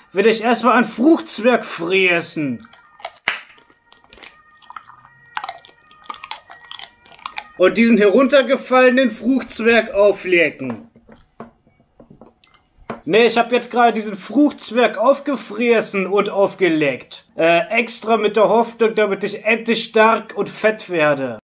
will ich erstmal einen Fruchtzwerg fressen. Und diesen heruntergefallenen Fruchtzwerg auflecken. Ne, ich habe jetzt gerade diesen Fruchtzwerg aufgefressen und aufgeleckt. Extra mit der Hoffnung, damit ich endlich stark und fett werde.